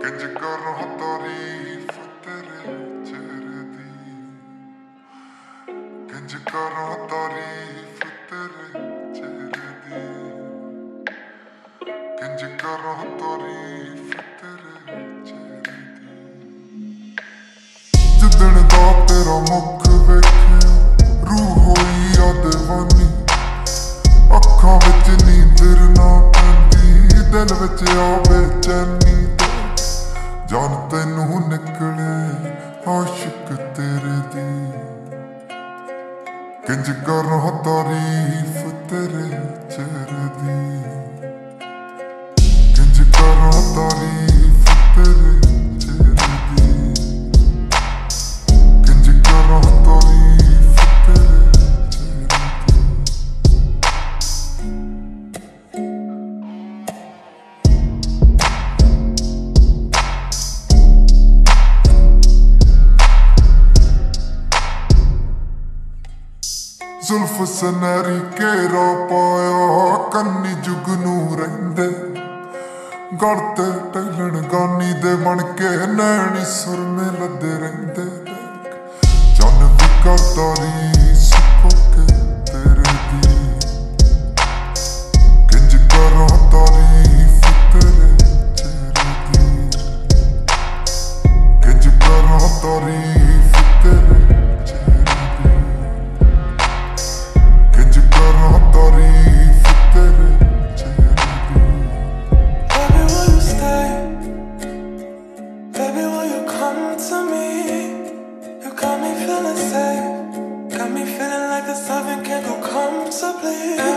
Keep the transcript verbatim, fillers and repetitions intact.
किंज करो तारीफ तेरे चेहरे दी, किंज करो तारीफ तेरे चेहरे दी, किंज करो तारीफ तेरे चेहरे दी। जिदण दा तेरा मुख वेखिया रूह होई आ दीवानी, अखां विच नींदर ना पैंदी, दिल विच आ बेचैनी, जान तैनू निकले आशिक तेरे दी। किंज करो तारीफ तेरे चेहरे दी, किंज करो तारीफ तेरे चेहरे दी, किंज करो तारीफ तेरे चेहरे दी। जुल्फ सनैरी घेरा पाया कन्नी जुगनू रहिंदे, गल ते टैलन गानी दे बन के नैनी सुरमे लदे रहिंदे। चन भी करदा रीस के तेरे दी, किंज करो तारीफ तेरे चेहरे दी, किंज करो तारीफ तेरे चेहरे दी, किंज करो तारीफ तेरे चेहरे दी। Baby, will you stay? Baby, will you come to me? You got me feeling safe, got me feeling like this loving can't go comfortably.